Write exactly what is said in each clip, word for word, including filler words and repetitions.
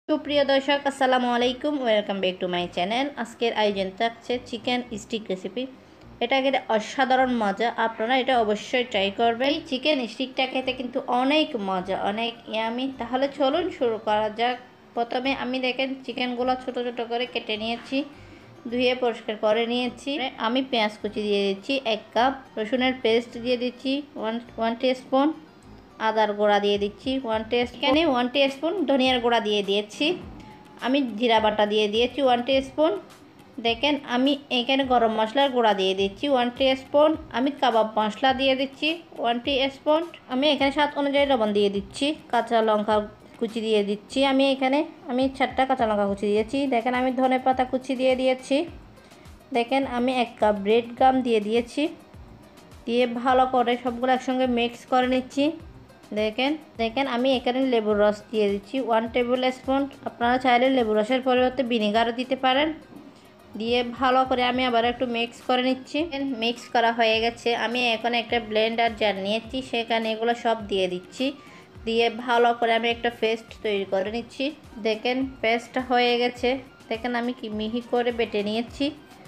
সুপ্রিয় দর্শক আসসালামু আলাইকুম, welcome back to my channel. আজকের আয়োজন থাকছে চিকেন স্টিক রেসিপি। এটা খেতে অসাধারণ মজা, আপনারা এটা অবশ্যই ট্রাই করবেন। এই চিকেন স্টিকটা খেতে কিন্তু অনেক মজা, অনেক ইয়ামি। তাহলে চলুন শুরু করা যাক। প্রথমে আমি দেখেন চিকেনগুলো ছোট ছোট করে কেটে নিয়েছি, ধুয়ে পরিষ্কার করে নিয়েছি। আমি পেঁয়াজ কুচি দিয়ে দিচ্ছি এক কাপ, রসুনের পেস্ট দিয়ে দিচ্ছি ওয়ান ওয়ান টিস্পুন, আদার গুঁড়া দিয়ে দিচ্ছি ওয়ান টেস্ট এখানে ওয়ান টিস্পুন, ধনিয়ার গুঁড়া দিয়ে দিয়েছি, আমি জিরা বাটা দিয়ে দিয়েছি ওয়ান টিস্পুন। দেখেন আমি এখানে গরম মশলার গুঁড়া দিয়ে দিচ্ছি ওয়ান টিস্পুন, আমি কাবাব মশলা দিয়ে দিচ্ছি ওয়ান টিস্পুন, আমি এখানে স্বাদ অনুযায়ী লবণ দিয়ে দিচ্ছি, কাঁচা লঙ্কা কুচি দিয়ে দিচ্ছি, আমি এখানে আমি চারটা কাঁচা লঙ্কা কুচি দিয়েছি। দেখেন আমি ধনে পাতা কুচি দিয়ে দিয়েছি। দেখেন আমি এক কাপ ব্রেড গাম দিয়ে দিয়েছি, দিয়ে ভালো করে সবগুলো একসঙ্গে মিক্স করে নিচ্ছি। দেখেন দেখেন আমি এখানে লেবুর রস দিয়ে দিচ্ছি ওয়ান টেবিল স্পুন, আপনারা চাইলে লেবুর রসের পরিবর্তে ভিনেগারও দিতে পারেন। দিয়ে ভালো করে আমি আবার একটু মিক্স করে নিচ্ছি। মিক্স করা হয়ে গেছে, আমি এখন একটা ব্লেন্ডার জার নিয়েছি, সেখানে এগুলো সব দিয়ে দিচ্ছি। দিয়ে ভালো করে আমি একটা পেস্ট তৈরি করে নিচ্ছি। দেখেন পেস্টটা হয়ে গেছে, দেখেন আমি কি মিহি করে বেটে নিয়েছি।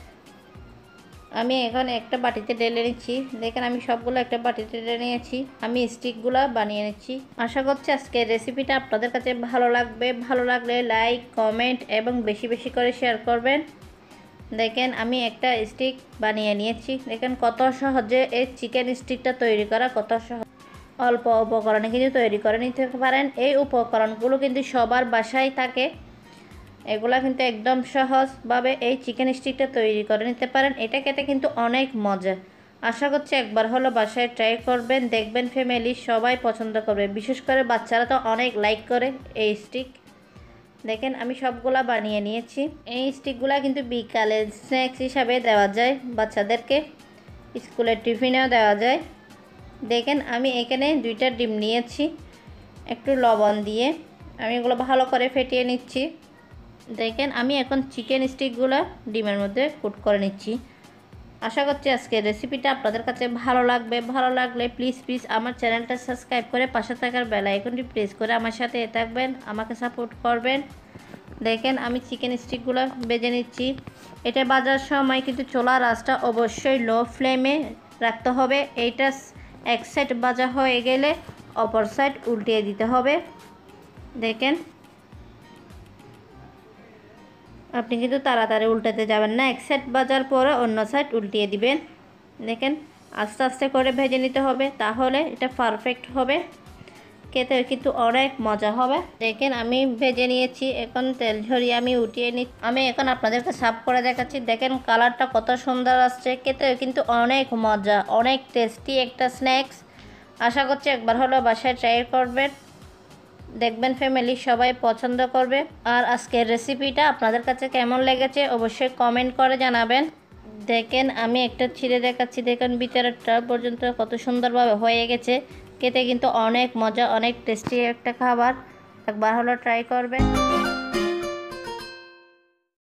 আমি এখন একটা বাটিতে ঢেলে নিচ্ছি। দেখেন আমি সবগুলো একটা বাটিতে ঢেলে নিয়েছি, আমি স্টিকগুলো বানিয়ে নিচ্ছি। আশা করছি আজকের রেসিপিটা আপনাদের কাছে ভালো লাগবে। ভালো লাগলে লাইক, কমেন্ট এবং বেশি বেশি করে শেয়ার করবেন। দেখেন আমি একটা স্টিক বানিয়ে নিয়েছি। দেখেন কত সহজে এই চিকেন স্টিকটা তৈরি করা, কত সহজ, অল্প উপকরণে কিন্তু তৈরি করে নিতে পারেন। এই উপকরণগুলো কিন্তু সবার বাসায় থাকে, এগুলা কিন্তু একদম সহজভাবে এই চিকেন স্টিকটা তৈরি করে নিতে পারেন। এটা খেতে কিন্তু অনেক মজা। আশা করছি একবার হলো বাসায় ট্রাই করবেন, দেখবেন ফ্যামিলি সবাই পছন্দ করবে, বিশেষ করে বাচ্চারা তো অনেক লাইক করে এই স্টিক। দেখেন আমি সবগুলা বানিয়ে নিয়েছি। এই স্টিকগুলা কিন্তু বিকালে স্ন্যাক্স হিসাবে দেওয়া যায়, বাচ্চাদেরকে স্কুলের টিফিনেও দেওয়া যায়। দেখেন আমি এখানে দুইটা ডিম নিয়েছি, একটু লবণ দিয়ে আমি এগুলো ভালো করে ফেটিয়ে নিচ্ছি। দেখেন আমি এখন চিকেন স্টিকগুলো ডিমের মধ্যে কুট করে নিচ্ছি। আশা করছি আজকের রেসিপিটা আপনাদের কাছে ভালো লাগবে। ভালো লাগলে প্লিজ প্লিজ আমার চ্যানেলটা সাবস্ক্রাইব করে পাশে থাকার বেল আইকনটি প্রেস করে আমার সাথে থাকবেন, আমাকে সাপোর্ট করবেন। দেখেন আমি চিকেন স্টিকগুলো ভেজে নিচ্ছি। এটা ভাজার সময় কিন্তু চুলার আঁচটা অবশ্যই লো ফ্লেমে রাখতে হবে। এইটা এক সাইড ভাজা হয়ে গেলে অপর সাইড উল্টিয়ে দিতে হবে। দেখেন আপনি কিন্তু তাড়াতাড়ি উল্টাতে যাবেন না, এক সাইড ভাজার পরে অন্য সাইড উল্টিয়ে দিবেন। দেখেন আস্তে আস্তে করে ভেজে নিতে হবে, তাহলে এটা পারফেক্ট হবে, খেতে কিন্তু অনেক মজা হবে। দেখেন আমি ভেজে নিয়েছি, এখন তেল ঝরিয়ে আমি উঠিয়ে নি। আমি এখন আপনাদেরকে সার্ভ করে দেখাচ্ছি। দেখেন কালারটা কত সুন্দর আসছে, খেতে কিন্তু অনেক মজা, অনেক টেস্টি একটা স্ন্যাক্স। আশা করছি একবার হলো বাসায় ট্রাই করবেন, দেখবেন ফ্যামিলি সবাই পছন্দ করবে। আর আজকের রেসিপিটা আপনাদের কাছে কেমন লেগেছে অবশ্যই কমেন্ট করে জানাবেন। দেখেন আমি একটা ছিঁড়ে দেখাচ্ছি, দেখেন ভিতরেরটা পর্যন্ত কত সুন্দরভাবে হয়ে গেছে, খেতে কিন্তু অনেক মজা, অনেক টেস্টি একটা খাবার, একবার হলো ট্রাই করবেন।